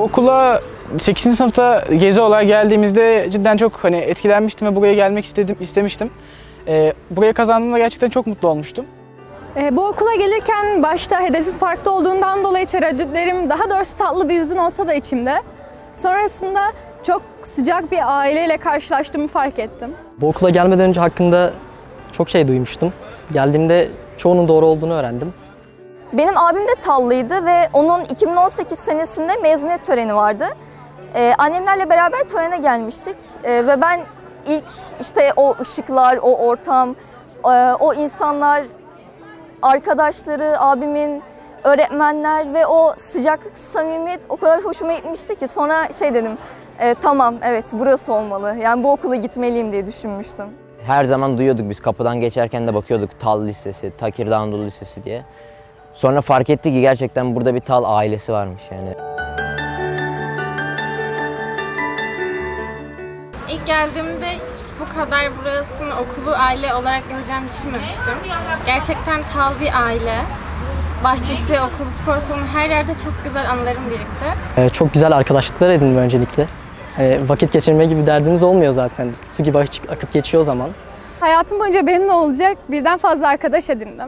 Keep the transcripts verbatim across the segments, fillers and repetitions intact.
okula sekizinci sınıfta gezi olarak geldiğimizde cidden çok hani etkilenmiştim ve buraya gelmek istedim, istemiştim. Ee, buraya kazandığımda gerçekten çok mutlu olmuştum. Ee, bu okula gelirken başta hedefim farklı olduğundan dolayı tereddütlerim, daha doğrusu tatlı bir hüzün olsa da içimde. Sonrasında çok sıcak bir aileyle karşılaştığımı fark ettim. Bu okula gelmeden önce hakkında çok şey duymuştum. Geldiğimde çoğunun doğru olduğunu öğrendim. Benim abim de Tallıydı ve onun iki bin on sekiz senesinde mezuniyet töreni vardı. Ee, annemlerle beraber törene gelmiştik ee, ve ben ilk işte o ışıklar, o ortam, e, o insanlar, arkadaşları, abimin, öğretmenler ve o sıcaklık, samimiyet o kadar hoşuma gitmişti ki sonra şey dedim, e, tamam evet burası olmalı, yani bu okula gitmeliyim diye düşünmüştüm. Her zaman duyuyorduk biz, kapıdan geçerken de bakıyorduk Tal Lisesi, Tekirdağ Anadolu Lisesi diye. Sonra fark ettik ki gerçekten burada bir Tal ailesi varmış yani. İlk geldiğimde hiç bu kadar burasını okulu aile olarak göreceğimi düşünmemiştim. Gerçekten Tal bir aile. Bahçesi, okulu, spor salonu her yerde çok güzel anılarım birikti. Ee, çok güzel arkadaşlıklar edindim öncelikle. Ee, vakit geçirme gibi derdimiz olmuyor zaten. Su gibi akıp geçiyor o zaman. Hayatım boyunca benimle olacak birden fazla arkadaş edindim.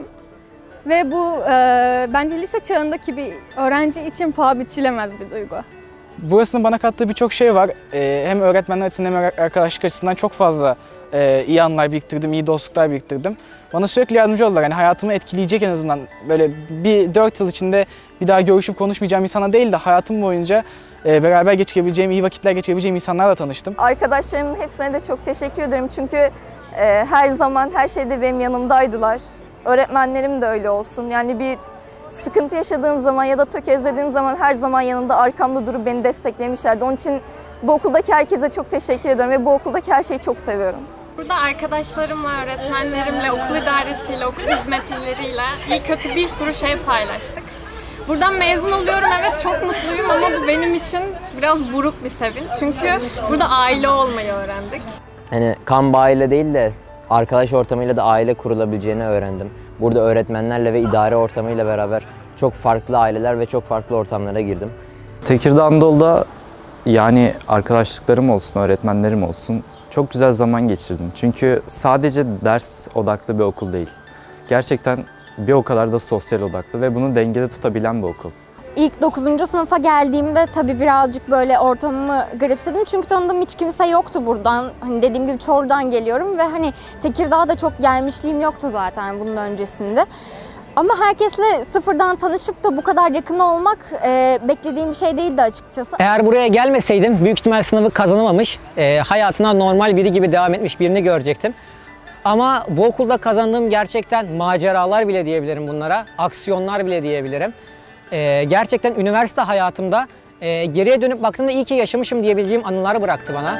Ve bu e, bence lise çağındaki bir öğrenci için paha biçilemez bir duygu. Burasının bana kattığı birçok şey var. Ee, hem öğretmenler açısından hem arkadaşlık açısından çok fazla e, iyi anılar biriktirdim, iyi dostluklar biriktirdim. Bana sürekli yardımcı oldular. Yani hayatımı etkileyecek en azından. Böyle bir dört yıl içinde bir daha görüşüp konuşmayacağım insana değil de hayatım boyunca e, beraber geçirebileceğim, iyi vakitler geçirebileceğim insanlarla tanıştım. Arkadaşlarımın hepsine de çok teşekkür ederim çünkü e, her zaman her şeyde benim yanımdaydılar. Öğretmenlerim de öyle olsun. Yani bir sıkıntı yaşadığım zaman ya da tökezlediğim zaman her zaman yanımda, arkamda durup beni desteklemişlerdi. Onun için bu okuldaki herkese çok teşekkür ediyorum ve bu okuldaki her şeyi çok seviyorum. Burada arkadaşlarımla, öğretmenlerimle, okul idaresiyle, okul hizmetlileriyle iyi kötü bir sürü şey paylaştık. Buradan mezun oluyorum, evet çok mutluyum ama bu benim için biraz buruk bir sevinç. Çünkü burada aile olmayı öğrendik. Hani kan bağıyla değil de arkadaş ortamıyla da aile kurulabileceğini öğrendim. Burada öğretmenlerle ve idare ortamıyla beraber çok farklı aileler ve çok farklı ortamlara girdim. Tekirdağ Anadolu'da yani arkadaşlıklarım olsun, öğretmenlerim olsun çok güzel zaman geçirdim. Çünkü sadece ders odaklı bir okul değil. Gerçekten bir o kadar da sosyal odaklı ve bunu dengede tutabilen bir okul. İlk dokuzuncu sınıfa geldiğimde tabii birazcık böyle ortamımı garipsedim çünkü tanıdığım hiç kimse yoktu buradan. Hani dediğim gibi Çorlu'dan geliyorum ve hani Tekirdağ'da çok gelmişliğim yoktu zaten bunun öncesinde. Ama herkesle sıfırdan tanışıp da bu kadar yakın olmak e, beklediğim bir şey değildi açıkçası. Eğer buraya gelmeseydim büyük ihtimal sınavı kazanamamış, e, hayatına normal biri gibi devam etmiş birini görecektim. Ama bu okulda kazandığım gerçekten maceralar bile diyebilirim bunlara, aksiyonlar bile diyebilirim. Ee, gerçekten üniversite hayatımda e, geriye dönüp baktığımda iyi ki yaşamışım diyebileceğim anıları bıraktı bana.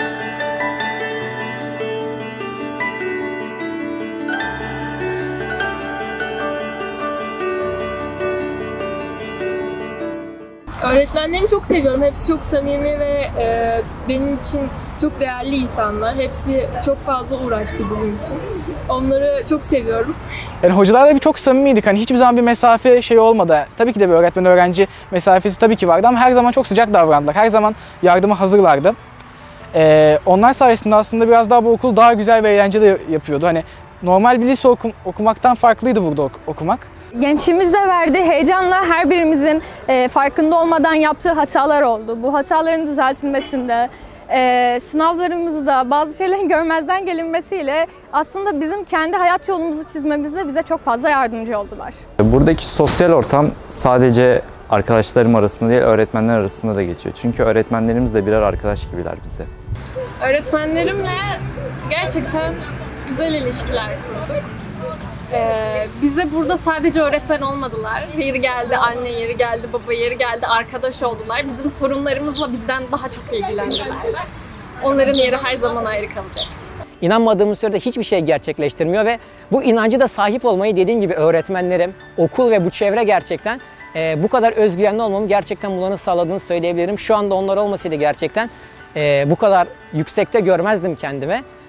Öğretmenlerimi çok seviyorum. Hepsi çok samimi ve e, benim için çok değerli insanlar. Hepsi çok fazla uğraştı bizim için. Onları çok seviyorum. Yani hocalarla bir çok samimiydik. Hani hiçbir zaman bir mesafe şey olmadı. Tabii ki de bir öğretmen öğrenci mesafesi tabii ki vardı ama her zaman çok sıcak davrandılar. Her zaman yardıma hazırlardı. Ee, onlar sayesinde aslında biraz daha bu okul daha güzel ve eğlenceli yapıyordu. Hani normal bir lise okum, okumaktan farklıydı burada ok okumak. Gençliğimizde verdiği heyecanla her birimizin e, farkında olmadan yaptığı hatalar oldu. Bu hataların düzeltilmesinde, e, sınavlarımızda bazı şeylerin görmezden gelinmesiyle aslında bizim kendi hayat yolumuzu çizmemizde bize çok fazla yardımcı oldular. Buradaki sosyal ortam sadece arkadaşlarım arasında değil, öğretmenler arasında da geçiyor. Çünkü öğretmenlerimiz de birer arkadaş gibiler bize. Öğretmenlerimle gerçekten güzel ilişkiler kurduk. Ee, bize burada sadece öğretmen olmadılar. Yeri geldi anne, yeri geldi baba, yeri geldi arkadaş oldular. Bizim sorunlarımızla bizden daha çok ilgilendiler. Onların yeri her zaman ayrı kalacak. İnanmadığımız sürede hiçbir şey gerçekleştirmiyor ve bu inancı da sahip olmayı dediğim gibi öğretmenlerim, okul ve bu çevre gerçekten e, bu kadar özgüvenli olmamı gerçekten bunları sağladığını söyleyebilirim. Şu anda onlar olmasaydı gerçekten e, bu kadar yüksekte görmezdim kendimi.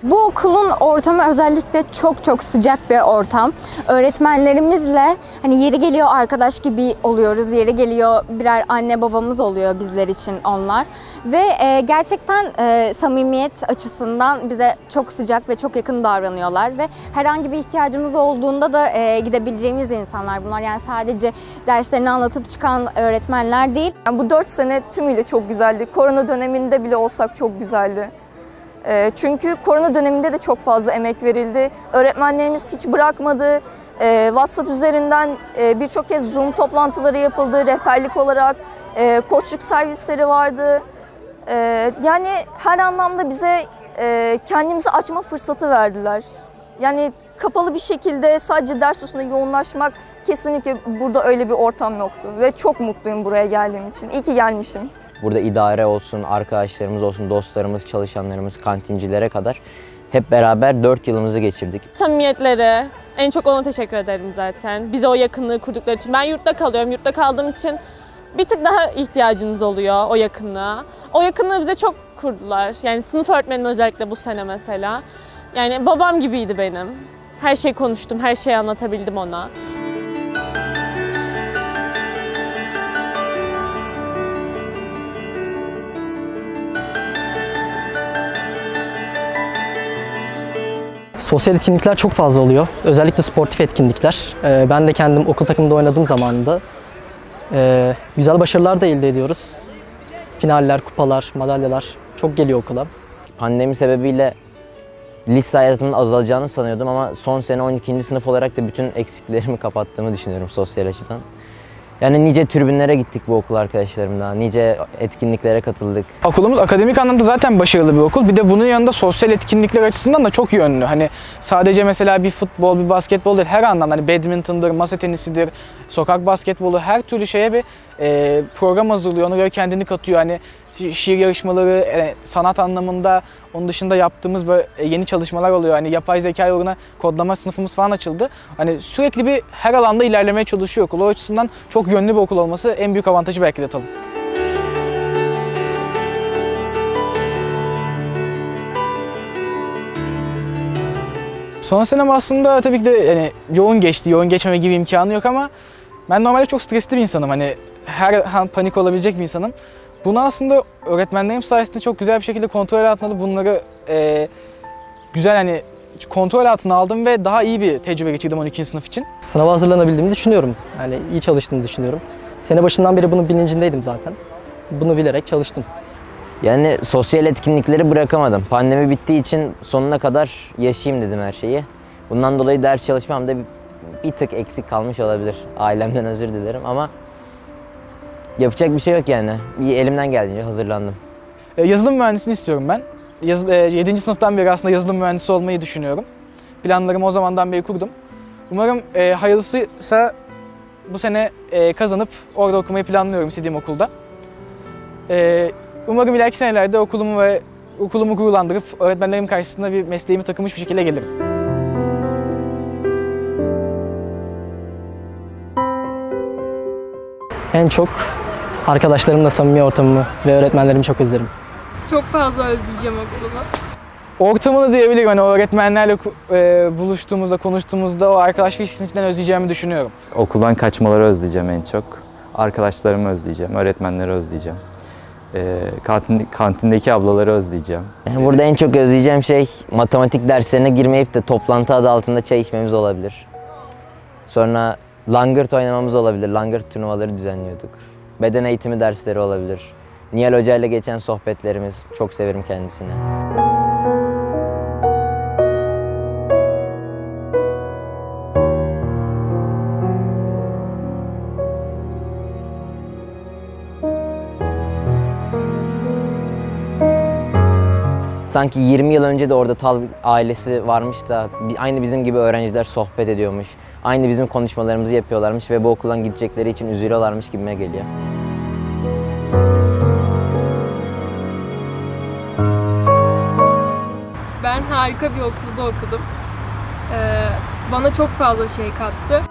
Bu okulun ortamı özellikle çok çok sıcak bir ortam. Öğretmenlerimizle hani yeri geliyor arkadaş gibi oluyoruz, yeri geliyor birer anne babamız oluyor bizler için onlar. Ve e, gerçekten e, samimiyet açısından bize çok sıcak ve çok yakın davranıyorlar ve herhangi bir ihtiyacımız olduğunda da e, gidebileceğimiz insanlar bunlar. Yani sadece derslerini anlatıp çıkan öğretmenler değil. Yani bu dört sene tümüyle çok güzeldi. Korona döneminde bile olsak çok güzeldi. Çünkü korona döneminde de çok fazla emek verildi. Öğretmenlerimiz hiç bırakmadı. WhatsApp üzerinden birçok kez Zoom toplantıları yapıldı. Rehberlik olarak koçluk servisleri vardı. Yani her anlamda bize kendimizi açma fırsatı verdiler. Yani kapalı bir şekilde sadece ders üstüne yoğunlaşmak kesinlikle burada öyle bir ortam yoktu. Ve çok mutluyum buraya geldiğim için. İyi ki gelmişim. Burada idare olsun, arkadaşlarımız olsun, dostlarımız, çalışanlarımız, kantincilere kadar hep beraber dört yılımızı geçirdik. Samimiyetleri, en çok ona teşekkür ederim zaten. Bize o yakınlığı kurdukları için. Ben yurtta kalıyorum, yurtta kaldığım için bir tık daha ihtiyacınız oluyor o yakınlığa. O yakınlığı bize çok kurdular. Yani sınıf öğretmenim özellikle bu sene mesela. Yani babam gibiydi benim. Her şeyi konuştum, her şeyi anlatabildim ona. Sosyal etkinlikler çok fazla oluyor. Özellikle sportif etkinlikler. Ben de kendim okul takımında oynadığım zamanında güzel başarılar da elde ediyoruz. Finaller, kupalar, madalyalar çok geliyor okula. Pandemi sebebiyle lise hayatımın azalacağını sanıyordum ama son sene on ikinci sınıf olarak da bütün eksiklerimi kapattığımı düşünüyorum sosyal açıdan. Yani nice tribünlere gittik bu okul arkadaşlarımla, nice etkinliklere katıldık. Okulumuz akademik anlamda zaten başarılı bir okul. Bir de bunun yanında sosyal etkinlikler açısından da çok yönlü. Hani sadece mesela bir futbol, bir basketbol değil, her anlamda hani badminton'dır, masa tenisidir, sokak basketbolu, her türlü şeye bir e, program hazırlıyor. Ona göre kendini katıyor. Hani şiir yarışmaları, e, sanat anlamında onun dışında yaptığımız böyle yeni çalışmalar oluyor. Hani yapay zeka uğruna kodlama sınıfımız falan açıldı. Hani sürekli bir her alanda ilerlemeye çalışıyor okul. O açısından çok yönlü bir okul olması en büyük avantajı belki de tabii. Son senem aslında tabii ki de yani yoğun geçti, yoğun geçmeme gibi imkanı yok ama ben normalde çok stresli bir insanım. Hani her an panik olabilecek bir insanım. Bunu aslında öğretmenlerim sayesinde çok güzel bir şekilde kontrol altına alıp bunları e, güzel hani kontrol altına aldım ve daha iyi bir tecrübe geçirdim on ikinci sınıf için. Sınava hazırlanabildiğimi düşünüyorum. Yani iyi çalıştığımı düşünüyorum. Sene başından beri bunun bilincindeydim zaten. Bunu bilerek çalıştım. Yani sosyal etkinlikleri bırakamadım. Pandemi bittiği için sonuna kadar yaşayayım dedim her şeyi. Bundan dolayı ders çalışmam da bir, bir tık eksik kalmış olabilir. Ailemden özür dilerim ama yapacak bir şey yok yani. Bir elimden geldiğince hazırlandım. Yazılım mühendisliğini istiyorum ben. Yaz, yedinci sınıftan beri aslında yazılım mühendisi olmayı düşünüyorum. Planlarımı o zamandan beri kurdum. Umarım e, hayırlısıysa bu sene e, kazanıp orada okumayı planlıyorum istediğim okulda. E, umarım ileriki senelerde okulumu ve okulumu gururlandırıp öğretmenlerim karşısında bir mesleğimi takılmış bir şekilde gelirim. En çok arkadaşlarımla samimi ortamımı ve öğretmenlerimi çok özlerim. Çok fazla özleyeceğim okulumu. Ortamını diyebilirim. Hani öğretmenlerle e, buluştuğumuzda, konuştuğumuzda o arkadaşlık ilişkisini içinden özleyeceğimi düşünüyorum. Okuldan kaçmaları özleyeceğim en çok. Arkadaşlarımı özleyeceğim, öğretmenleri özleyeceğim. E, kantin, kantindeki ablaları özleyeceğim. Burada en çok özleyeceğim şey matematik derslerine girmeyip de toplantı adı altında çay içmemiz olabilir. Sonra langırt oynamamız olabilir. Langırt turnuvaları düzenliyorduk. Beden eğitimi dersleri olabilir. Nihal Hoca ile geçen sohbetlerimiz. Çok severim kendisini. Sanki yirmi yıl önce de orada Tal ailesi varmış da aynı bizim gibi öğrenciler sohbet ediyormuş. Aynı bizim konuşmalarımızı yapıyorlarmış ve bu okuldan gidecekleri için üzülüyorlarmış gibime geliyor. Ben harika bir okulda okudum. Ee, bana çok fazla şey kattı.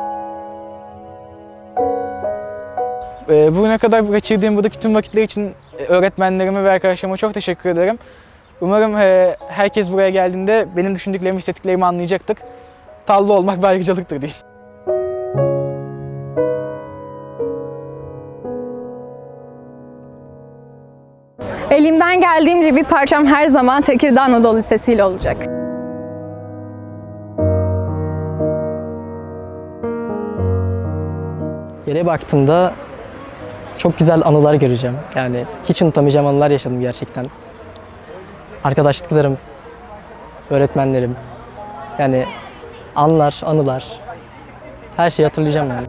E, bugüne kadar geçirdiğim buradaki tüm vakitler için öğretmenlerime ve arkadaşlarıma çok teşekkür ederim. Umarım e, herkes buraya geldiğinde benim düşündüklerimi, hissettiklerimi anlayacaktır. Tallı olmak bir ayrıcalıktır diyeyim. Elimden geldiğince bir parçam her zaman Tekirdağ Anadolu Lisesi ile olacak. Geriye baktığımda çok güzel anılar göreceğim. Yani hiç unutamayacağım anılar yaşadım gerçekten. Arkadaşlıklarım, öğretmenlerim, yani anılar, anılar, her şeyi hatırlayacağım yani.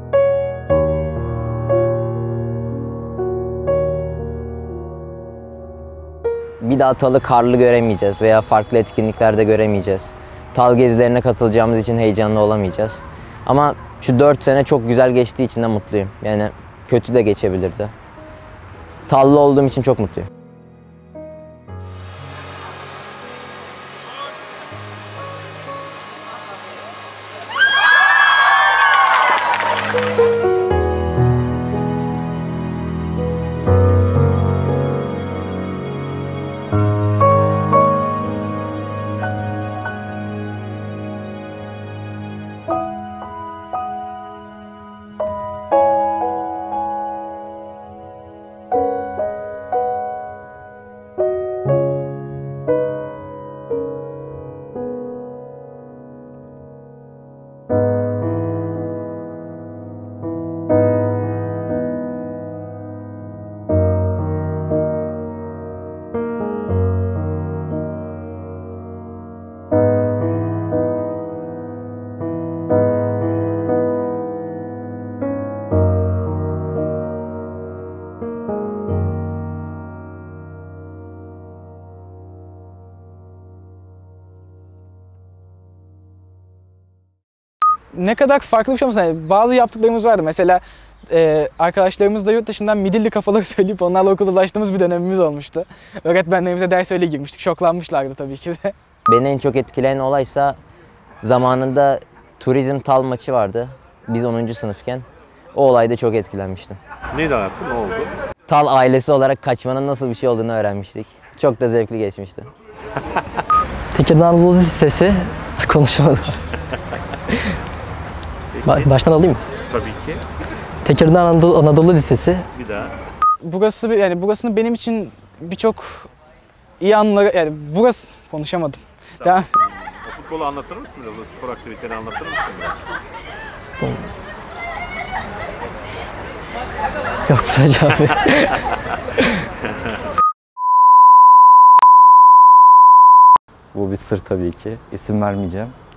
Bir daha Tal'ı karlı göremeyeceğiz veya farklı etkinliklerde göremeyeceğiz. Tal gezilerine katılacağımız için heyecanlı olamayacağız. Ama şu dört sene çok güzel geçtiği için de mutluyum. Yani kötü de geçebilirdi. Tallı olduğum için çok mutluyum. Ne kadar farklı bir şey olmasa, yani bazı yaptıklarımız vardı. Mesela e, arkadaşlarımızla yurt dışından midilli kafaları söyleyip onlarla okulda ulaştığımız bir dönemimiz olmuştu. Öğretmenlerimize ders öyle girmiştik. Şoklanmışlardı tabii ki de. Beni en çok etkileyen olaysa zamanında turizm Tal maçı vardı. Biz onuncu sınıfken. O olayda çok etkilenmiştim. Neydi hayatım? Ne oldu? Tal ailesi olarak kaçmanın nasıl bir şey olduğunu öğrenmiştik. Çok da zevkli geçmişti. Tekirdağ Anadolu Lisesi konuşamadım. Ba- baştan alayım mı? Tabii ki. Tekirdağ Anadolu, Anadolu Lisesi. Bir daha. Burası yani burasının benim için birçok iyi anıları, yani burası konuşamadım. Tamam. O futbolu anlatır mısın biraz? O spor aktiviteni anlatır mısın biraz? Yok buna cevap yok. Bu bir sır tabii ki. İsim vermeyeceğim.